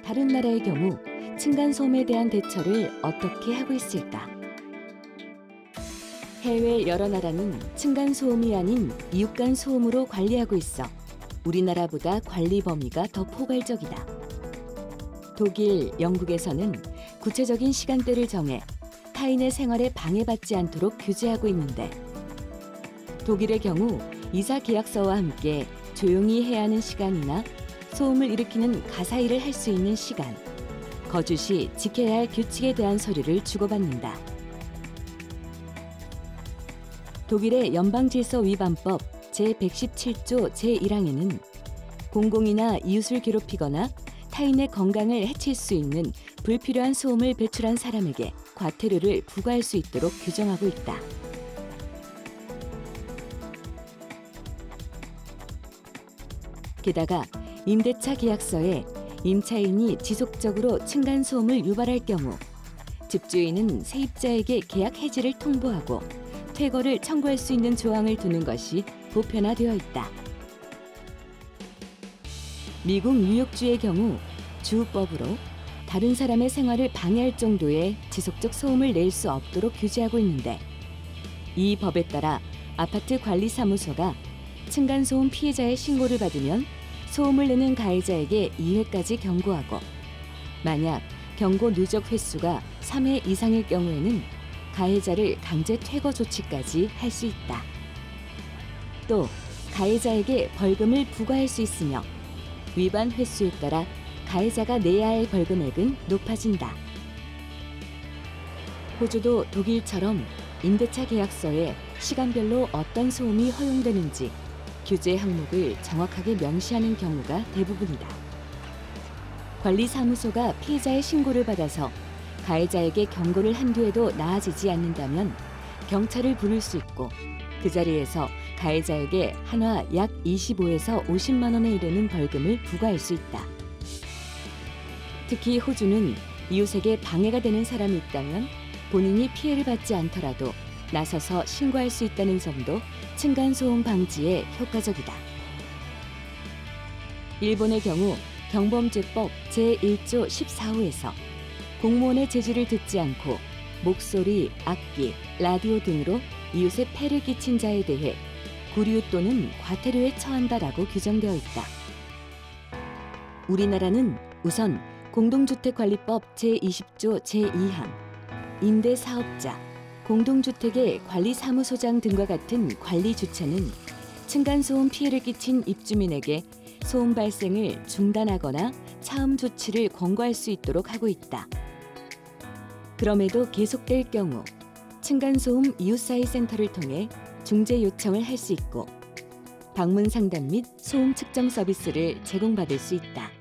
다른 나라의 경우 층간소음에 대한 대처를 어떻게 하고 있을까? 해외 여러 나라는 층간소음이 아닌 이웃간 소음으로 관리하고 있어 우리나라보다 관리 범위가 더 포괄적이다. 독일, 영국에서는 구체적인 시간대를 정해 타인의 생활에 방해받지 않도록 규제하고 있는데, 독일의 경우 이사 계약서와 함께 조용히 해야 하는 시간이나 소음을 일으키는 가사일을 할 수 있는 시간, 거주 시 지켜야 할 규칙에 대한 서류를 주고받는다. 독일의 연방질서위반법 제117조 제1항에는 공공이나 이웃을 괴롭히거나 타인의 건강을 해칠 수 있는 불필요한 소음을 배출한 사람에게 과태료를 부과할 수 있도록 규정하고 있다. 게다가 임대차 계약서에 임차인이 지속적으로 층간소음을 유발할 경우 집주인은 세입자에게 계약 해지를 통보하고 퇴거를 청구할 수 있는 조항을 두는 것이 보편화되어 있다. 미국 뉴욕주의 경우 주법으로 다른 사람의 생활을 방해할 정도의 지속적 소음을 낼 수 없도록 규제하고 있는데, 이 법에 따라 아파트 관리사무소가 층간소음 피해자의 신고를 받으면 소음을 내는 가해자에게 2회까지 경고하고, 만약 경고 누적 횟수가 3회 이상일 경우에는 가해자를 강제 퇴거 조치까지 할 수 있다. 또 가해자에게 벌금을 부과할 수 있으며 위반 횟수에 따라 가해자가 내야 할 벌금액은 높아진다. 호주도 독일처럼 임대차 계약서에 시간별로 어떤 소음이 허용되는지 규제 항목을 정확하게 명시하는 경우가 대부분이다. 관리사무소가 피해자의 신고를 받아서 가해자에게 경고를 한 뒤에도 나아지지 않는다면 경찰을 부를 수 있고, 그 자리에서 가해자에게 한화 약 25에서 50만 원에 이르는 벌금을 부과할 수 있다. 특히 호주는 이웃에게 방해가 되는 사람이 있다면 본인이 피해를 받지 않더라도 나서서 신고할 수 있다는 점도 층간소음 방지에 효과적이다. 일본의 경우 경범죄법 제1조 14호에서 공무원의 제지를 듣지 않고 목소리, 악기, 라디오 등으로 이웃에 폐를 끼친 자에 대해 구류 또는 과태료에 처한다라고 규정되어 있다. 우리나라는 우선 공동주택관리법 제20조 제2항, 임대사업자, 공동주택의 관리사무소장 등과 같은 관리주체는 층간소음 피해를 끼친 입주민에게 소음 발생을 중단하거나 차음 조치를 권고할 수 있도록 하고 있다. 그럼에도 계속될 경우 층간소음 이웃사회 센터를 통해 중재 요청을 할 수 있고, 방문 상담 및 소음 측정 서비스를 제공받을 수 있다.